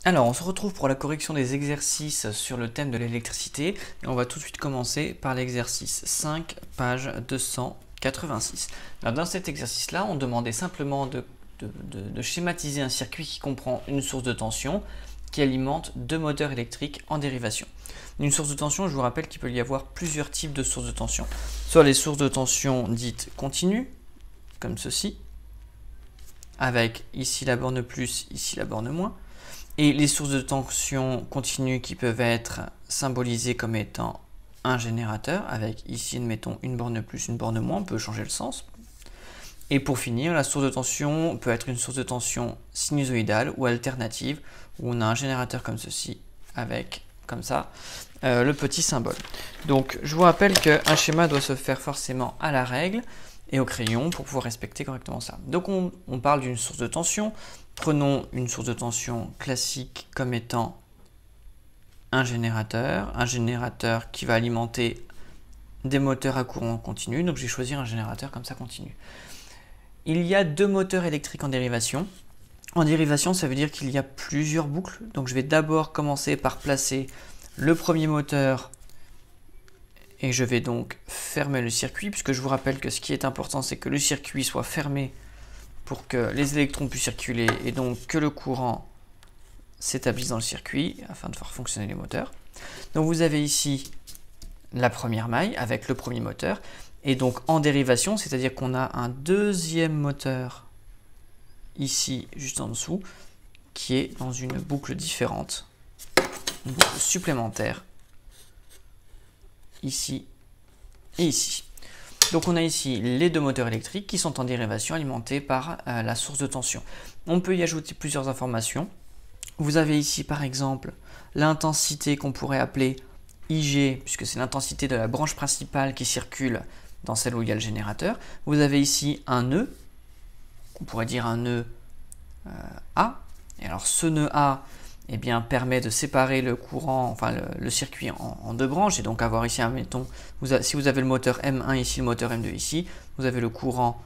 Alors, on se retrouve pour la correction des exercices sur le thème de l'électricité. Et on va tout de suite commencer par l'exercice 5, page 286. Alors, dans cet exercice-là, on demandait simplement de schématiser un circuit qui comprend une source de tension qui alimente deux moteurs électriques en dérivation. Une source de tension, je vous rappelle qu'il peut y avoir plusieurs types de sources de tension. Soit les sources de tension dites continues, comme ceci, avec ici la borne plus, ici la borne moins. Et les sources de tension continue qui peuvent être symbolisées comme étant un générateur, avec ici, admettons, une borne plus, une borne moins, on peut changer le sens. Et pour finir, la source de tension peut être une source de tension sinusoïdale ou alternative, où on a un générateur comme ceci, avec, comme ça, le petit symbole. Donc, je vous rappelle qu'un schéma doit se faire forcément à la règle et au crayon pour pouvoir respecter correctement ça. Donc, on parle d'une source de tension. Prenons une source de tension classique comme étant un générateur qui va alimenter des moteurs à courant continu. Donc, je vais choisir un générateur comme ça continu. Il y a deux moteurs électriques en dérivation. En dérivation, ça veut dire qu'il y a plusieurs boucles. Donc, je vais d'abord commencer par placer le premier moteur et je vais donc fermer le circuit, puisque je vous rappelle que ce qui est important, c'est que le circuit soit fermé pour que les électrons puissent circuler et donc que le courant s'établisse dans le circuit afin de faire fonctionner les moteurs. Donc vous avez ici la première maille avec le premier moteur et donc en dérivation, c'est-à-dire qu'on a un deuxième moteur ici juste en dessous qui est dans une boucle différente, une boucle supplémentaire ici et ici. Donc on a ici les deux moteurs électriques qui sont en dérivation alimentés par la source de tension. On peut y ajouter plusieurs informations. Vous avez ici par exemple l'intensité qu'on pourrait appeler IG, puisque c'est l'intensité de la branche principale qui circule dans celle où il y a le générateur. Vous avez ici un nœud, on pourrait dire un nœud A. Et alors ce nœud A, eh bien, permet de séparer le courant, enfin le circuit en deux branches, et donc avoir ici, admettons, si vous avez le moteur M1 ici, le moteur M2 ici, vous avez le courant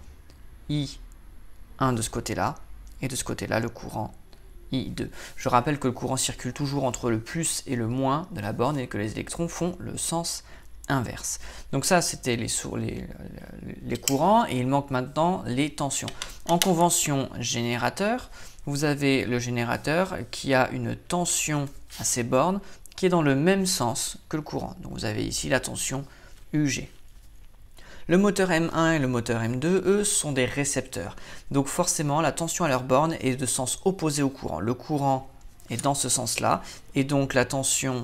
I1 de ce côté-là, et de ce côté-là, le courant I2. Je rappelle que le courant circule toujours entre le plus et le moins de la borne, et que les électrons font le sens inverse. Donc ça, c'était les courants, et il manque maintenant les tensions. En convention générateur, vous avez le générateur qui a une tension à ses bornes qui est dans le même sens que le courant. Donc vous avez ici la tension UG. Le moteur M1 et le moteur M2, eux, sont des récepteurs. Donc forcément, la tension à leur borne est de sens opposé au courant. Le courant est dans ce sens-là, et donc la tension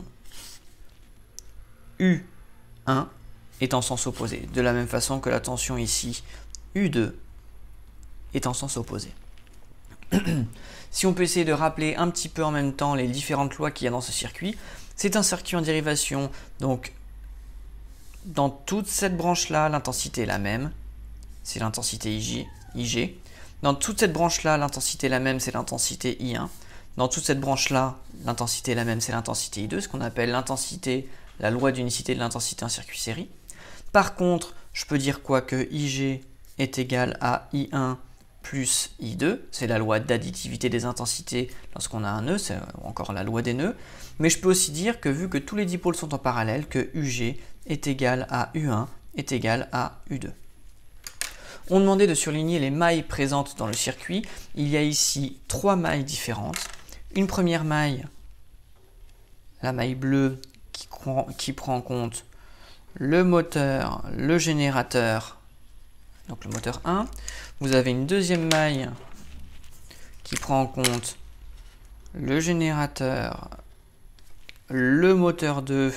U1 est en sens opposé. De la même façon que la tension ici, U2, est en sens opposé. Si on peut essayer de rappeler un petit peu en même temps les différentes lois qu'il y a dans ce circuit, c'est un circuit en dérivation, donc dans toute cette branche-là, l'intensité est la même, c'est l'intensité IG. Dans toute cette branche-là, l'intensité est la même, c'est l'intensité I1. Dans toute cette branche-là, l'intensité est la même, c'est l'intensité I2, ce qu'on appelle l'intensité, la loi d'unicité de l'intensité en circuit série. Par contre, je peux dire quoi que IG est égal à I1 plus I2, c'est la loi d'additivité des intensités lorsqu'on a un nœud, c'est encore la loi des nœuds. Mais je peux aussi dire que vu que tous les dipôles sont en parallèle, que UG est égal à U1 est égal à U2. On demandait de surligner les mailles présentes dans le circuit. Il y a ici trois mailles différentes. Une première maille, la maille bleue, qui prend en compte le moteur, le générateur, donc le moteur 1. Vous avez une deuxième maille qui prend en compte le générateur, le moteur 2,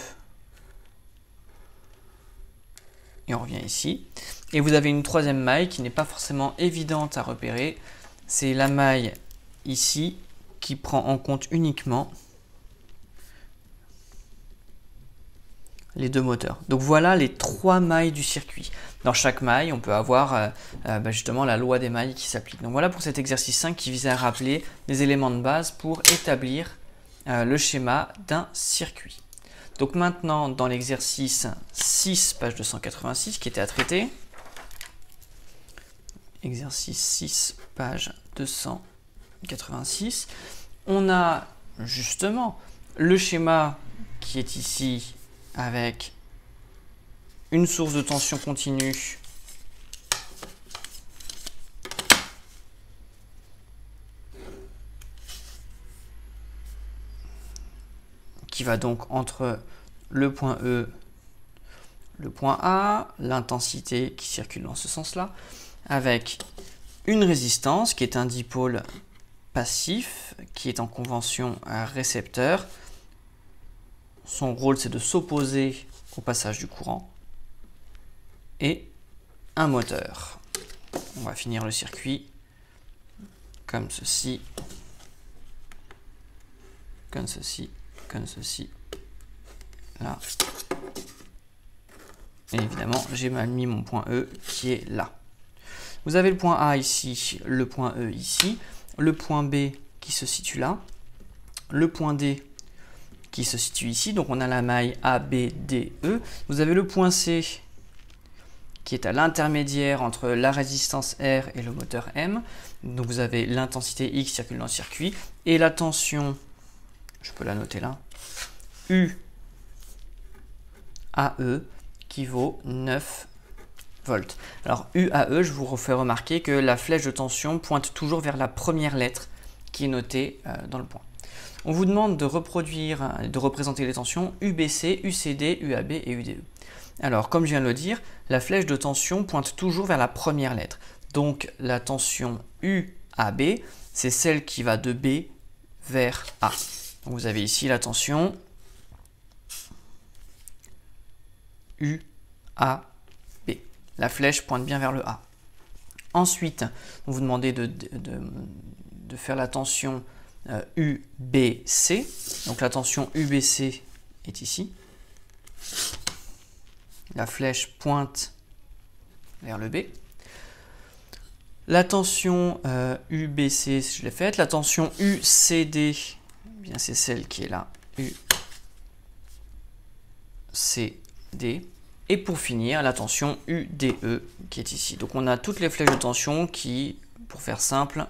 et on revient ici. Et vous avez une troisième maille qui n'est pas forcément évidente à repérer. C'est la maille ici qui prend en compte uniquement les deux moteurs. Donc voilà les trois mailles du circuit. Dans chaque maille, on peut avoir justement la loi des mailles qui s'applique. Donc voilà pour cet exercice 5 qui visait à rappeler les éléments de base pour établir le schéma d'un circuit. Donc maintenant, dans l'exercice 6, page 286, qui était à traiter, exercice 6, page 286, on a justement, le schéma qui est ici avec une source de tension continue qui va donc entre le point E, le point A, l'intensité qui circule dans ce sens-là, avec une résistance qui est un dipôle passif, qui est en convention à récepteur. Son rôle, c'est de s'opposer au passage du courant. Et un moteur. On va finir le circuit comme ceci, comme ceci, comme ceci, là. Et évidemment, j'ai mal mis mon point E qui est là. Vous avez le point A ici, le point E ici, le point B qui se situe là, le point D qui se situe ici. Donc on a la maille A, B, D, E. Vous avez le point C qui est à l'intermédiaire entre la résistance R et le moteur M. Donc vous avez l'intensité X qui circule dans le circuit et la tension, je peux la noter là, U AE qui vaut 9 volts. Alors UAE, je vous refais remarquer que la flèche de tension pointe toujours vers la première lettre qui est notée dans le point. On vous demande de reproduire, de représenter les tensions UBC, UCD, UAB et UDE. Alors, comme je viens de le dire, la flèche de tension pointe toujours vers la première lettre. Donc, la tension UAB, c'est celle qui va de B vers A. Donc, vous avez ici la tension UAB. La flèche pointe bien vers le A. Ensuite, on vous demandez de faire la tension UBC. Donc la tension UBC est ici. La flèche pointe vers le B. La tension UBC, je l'ai faite. La tension UCD, eh bien c'est celle qui est là. UCD. Et pour finir, la tension UDE qui est ici. Donc on a toutes les flèches de tension qui, pour faire simple,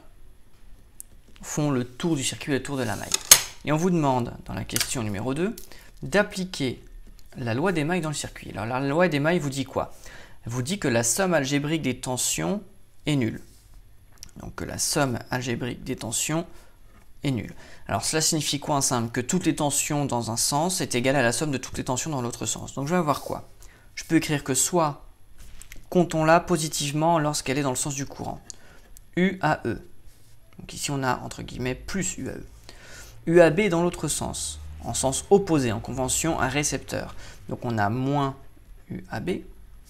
font le tour du circuit, le tour de la maille. Et on vous demande, dans la question numéro 2, d'appliquer la loi des mailles dans le circuit. Alors la loi des mailles vous dit quoi? Elle vous dit que la somme algébrique des tensions est nulle. Donc que la somme algébrique des tensions est nulle. Alors cela signifie quoi en simple? Que toutes les tensions dans un sens est égale à la somme de toutes les tensions dans l'autre sens. Donc je vais avoir quoi? Je peux écrire que soit comptons-la positivement lorsqu'elle est dans le sens du courant. UAE. Donc ici on a entre guillemets plus UAE. UAB dans l'autre sens, en sens opposé, en convention à récepteur. Donc on a moins UAB.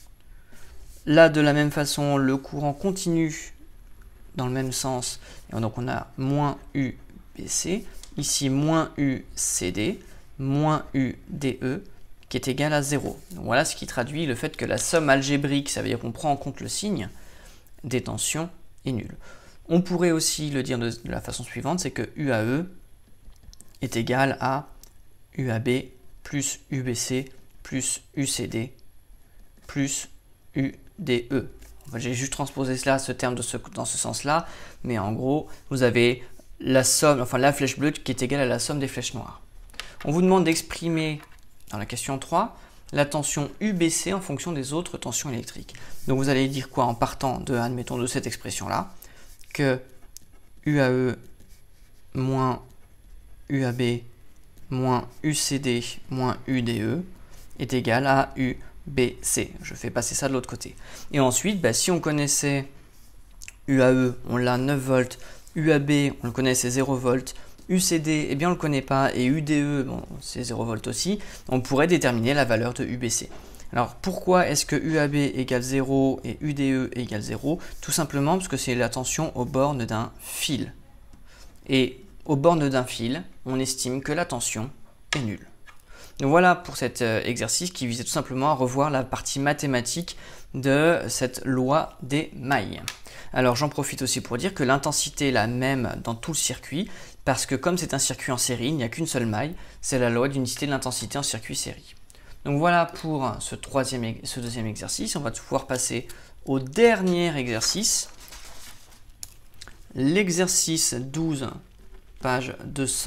Là de la même façon, le courant continue dans le même sens. Et donc on a moins UBC. Ici moins UCD, moins UDE. Qui est égal à 0. Donc voilà ce qui traduit le fait que la somme algébrique, ça veut dire qu'on prend en compte le signe des tensions, est nulle. On pourrait aussi le dire de la façon suivante, c'est que UAE est égal à UAB plus UBC plus UCD plus UDE. En fait, j'ai juste transposé cela, ce terme dans ce sens-là, mais en gros, vous avez la somme, enfin la flèche bleue qui est égale à la somme des flèches noires. On vous demande d'exprimer dans la question 3, la tension UBC en fonction des autres tensions électriques. Donc vous allez dire quoi en partant de, admettons, de cette expression-là, que UAE moins UAB moins UCD moins UDE est égal à UBC. Je fais passer ça de l'autre côté. Et ensuite, si on connaissait UAE, on l'a 9 volts, UAB, on le connaît, c'est 0 volts, UCD, eh bien on ne le connaît pas, et UDE, bon, c'est 0 volts aussi, on pourrait déterminer la valeur de UBC. Alors pourquoi est-ce que UAB égale 0 et UDE égale 0? Tout simplement parce que c'est la tension aux bornes d'un fil. Et aux bornes d'un fil, on estime que la tension est nulle. Donc voilà pour cet exercice qui visait tout simplement à revoir la partie mathématique de cette loi des mailles. Alors j'en profite aussi pour dire que l'intensité est la même dans tout le circuit, parce que comme c'est un circuit en série, il n'y a qu'une seule maille, c'est la loi d'unicité de l'intensité en circuit série. Donc voilà pour ce deuxième exercice. On va pouvoir passer au dernier exercice. L'exercice 12, page 280.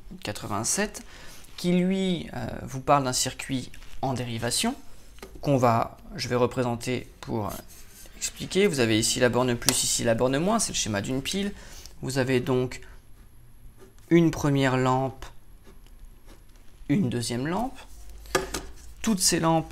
287, qui lui vous parle d'un circuit en dérivation, je vais représenter pour expliquer. Vous avez ici la borne plus, ici la borne moins, c'est le schéma d'une pile. Vous avez donc une première lampe, une deuxième lampe. Toutes ces lampes,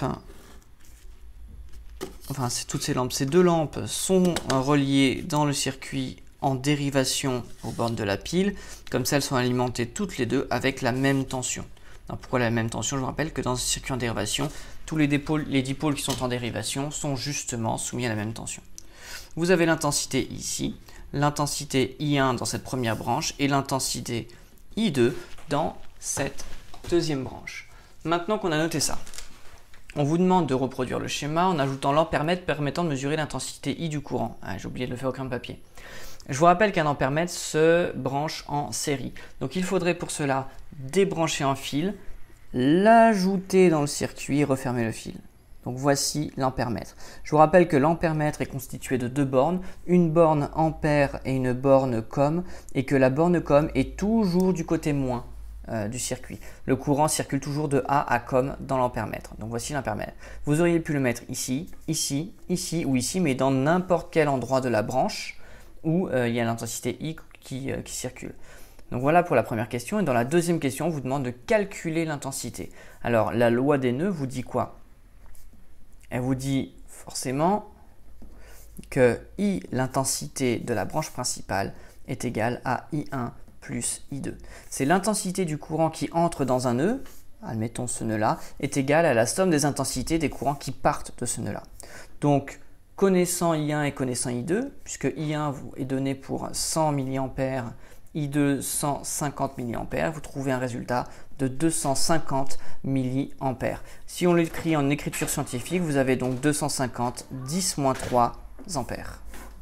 ces deux lampes sont reliées dans le circuit en dérivation aux bornes de la pile. Comme ça, elles sont alimentées toutes les deux avec la même tension. Alors, pourquoi la même tension? Je vous rappelle que dans ce circuit en dérivation, tous les dipôles qui sont en dérivation sont justement soumis à la même tension. Vous avez l'intensité ici, l'intensité I1 dans cette première branche et l'intensité I2 dans cette deuxième branche. Maintenant qu'on a noté ça, on vous demande de reproduire le schéma en ajoutant l'ampèremètre permettant de mesurer l'intensité I du courant. Ah, j'ai oublié de le faire au crayon de papier. Je vous rappelle qu'un ampèremètre se branche en série. Donc il faudrait pour cela débrancher un fil, l'ajouter dans le circuit et refermer le fil. Donc voici l'ampèremètre. Je vous rappelle que l'ampèremètre est constitué de deux bornes, une borne ampère et une borne com, et que la borne com est toujours du côté moins du circuit. Le courant circule toujours de A à com dans l'ampèremètre. Donc voici l'ampèremètre. Vous auriez pu le mettre ici, ici, ici ou ici, mais dans n'importe quel endroit de la branche où il y a l'intensité I qui circule. Donc voilà pour la première question. Et dans la deuxième question, on vous demande de calculer l'intensité. Alors la loi des nœuds vous dit quoi? Elle vous dit forcément que I, l'intensité de la branche principale, est égale à I1 plus I2. C'est l'intensité du courant qui entre dans un nœud, admettons ce nœud-là, est égale à la somme des intensités des courants qui partent de ce nœud-là. Donc, connaissant I1 et connaissant I2, puisque I1 est donné pour 100 mA, I2 150 mA, vous trouvez un résultat de 250 mA. Si on l'écrit en écriture scientifique, vous avez donc 250 10-3 ampères.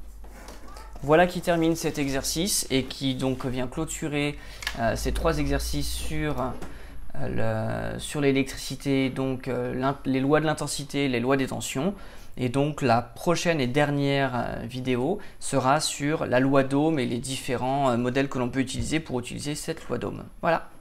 Voilà qui termine cet exercice et qui donc vient clôturer ces trois exercices sur l'électricité, donc les lois de l'intensité, les lois des tensions. Et donc la prochaine et dernière vidéo sera sur la loi d'Ohm et les différents modèles que l'on peut utiliser pour utiliser cette loi d'Ohm. Voilà.